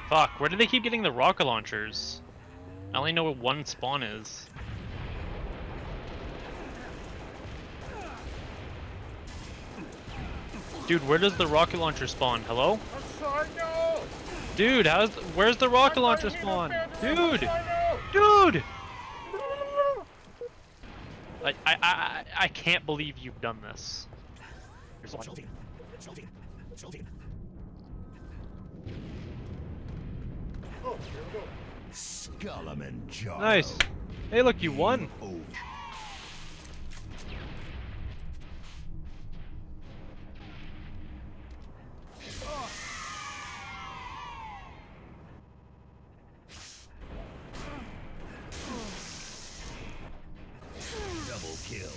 Fuck, where do they keep getting the rocket launchers? I only know what one spawn is. Dude, where does the rocket launcher spawn? Hello? Dude, where's the rocket launcher spawn? Dude! Dude! I can't believe you've done this. There's one. Nice. Hey, look, you won. Double kill.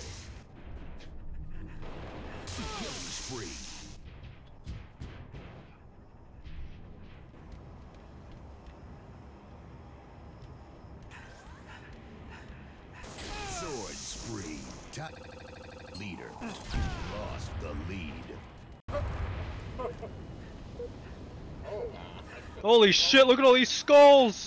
Killing spree. Sword spree. Leader. Lost the lead. Holy shit, look at all these skulls!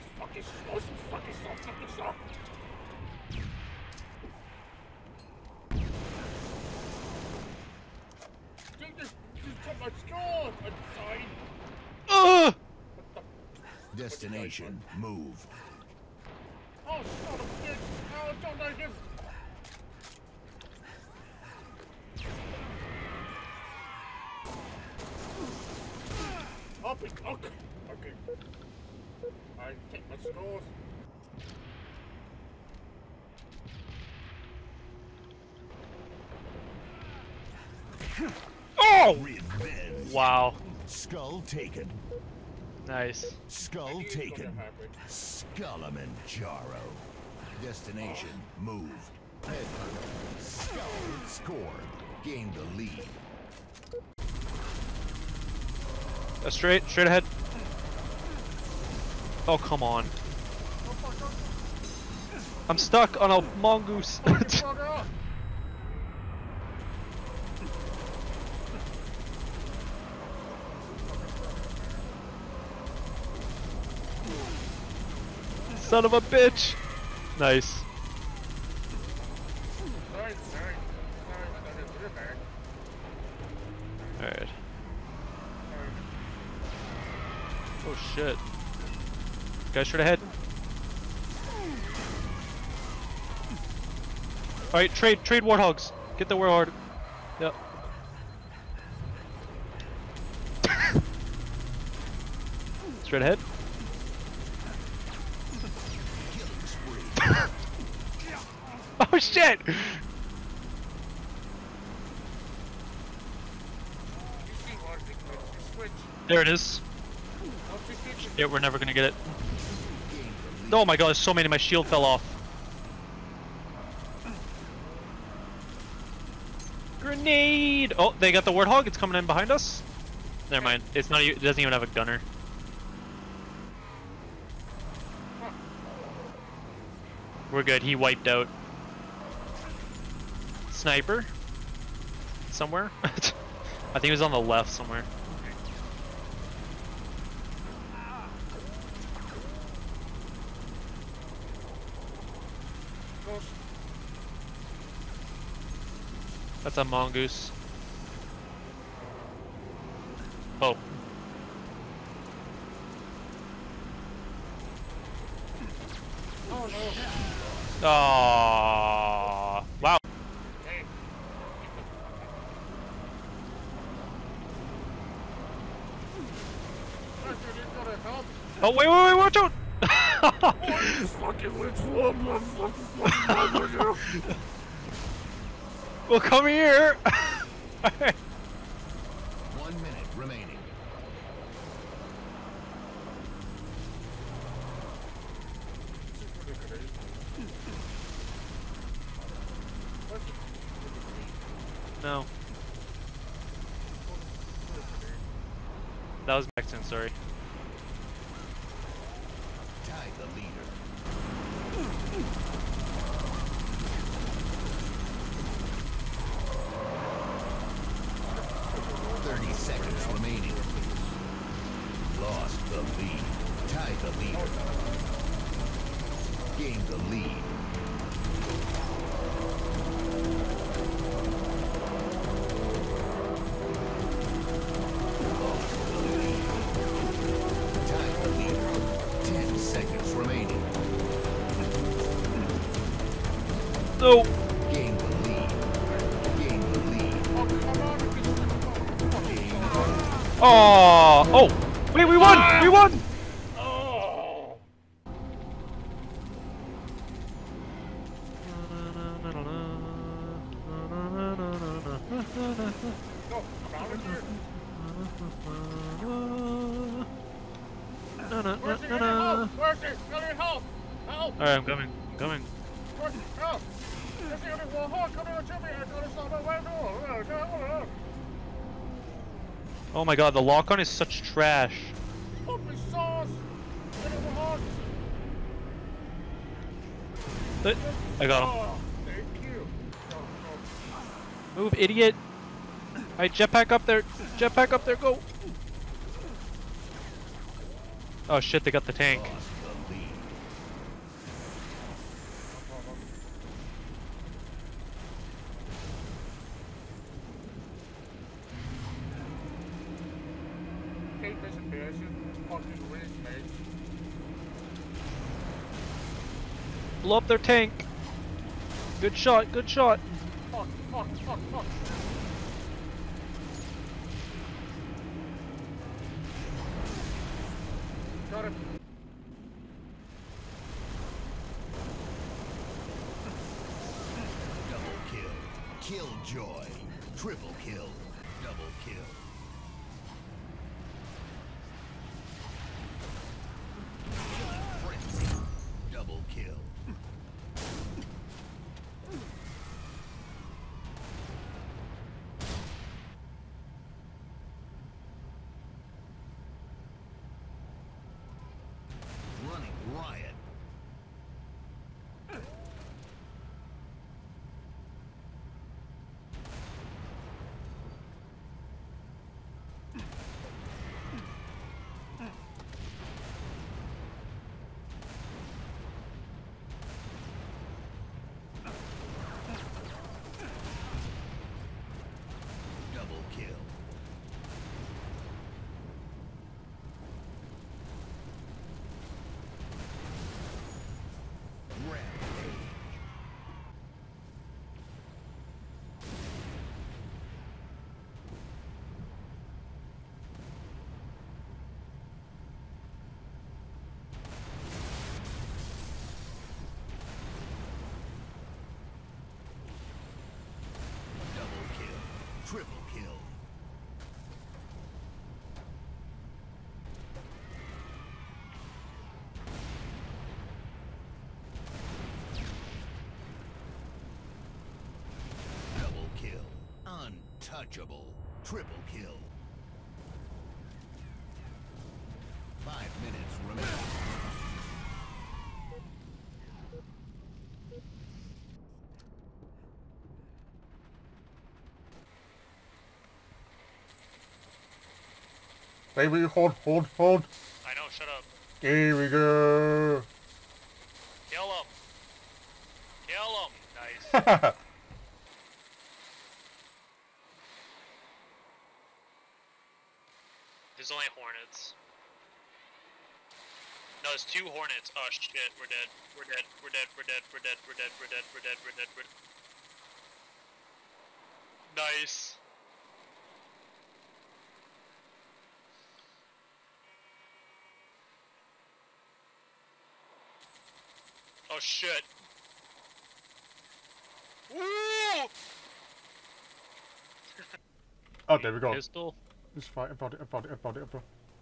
Destination, move. Oh, son of a bitch! Oh, don't like him! Up it, okay. Okay. I take my scores. Oh! Revenge. Wow. Skull taken. Nice. Skull taken. Skullamanjaro. Destination moved. Headhunter. Skull scored. Gained the lead. Straight ahead. Oh, come on. I'm stuck on a mongoose. Son of a bitch! Nice. Sorry. Alright. Oh shit. Guys, straight ahead. Alright, trade warthogs. Get the warthog. Yep. Straight ahead. Oh shit! There it is. Yeah, we're never gonna get it. Oh my god, there's so many, my shield fell off. Grenade! Oh, they got the warthog, it's coming in behind us. Never mind, it's not. It doesn't even have a gunner. We're good, he wiped out. Sniper? Somewhere? I think he was on the left somewhere. That's a mongoose. Oh. Oh no. Aww. Wow. Hey. Oh, wait, watch out! Well, come here! 1 minute remaining. No. That was Mexican, sorry. Tied the leader. 30 seconds remaining. Lost the lead. Tie the leader. Gain the lead. Tie the leader. 10 seconds remaining. No. Gain the lead. Gain the lead. Oh. Oh. Wait, we won. We won. Oh! No, I'm out of here. Where's he? Help! Where's he? I need help! Help! Alright, I'm coming. Coming. Where's he? Help! Is he on his wall? Come here to me! I got to stop my way door! Oh my god, the lock-on is such trash. Puppy sauce! Get in the hot! I got him. Oh, thank you. Move, idiot. Alright, jetpack up there. Jetpack up there, go. Oh shit, they got the tank. Lost the lead. Hate this embarrassing. Fucking wins, mate. Blow up their tank. Good shot, good shot. Fuck. Got him. Double kill. Killjoy. Triple kill. Double kill. Frenzy. Double kill. Running riot. Double kill. Rampage. Double kill. Triple kill. Double kill. Untouchable. Triple kill. 5 minutes remaining. Baby, hold. I know, shut up. Here we go. Kill him. Kill him. Nice. There's only hornets. No, there's 2 hornets. Oh shit, we're dead. We're dead. We're dead. We're dead. We're dead. We're dead. We're dead. We're dead. We're dead. We're dead. Nice. Oh shit. Woo! Oh, there we go. Pistol. It's fine. I found it.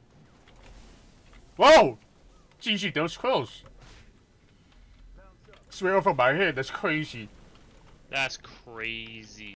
Whoa! GG, that was close. Straight over my head. That's crazy. That's crazy.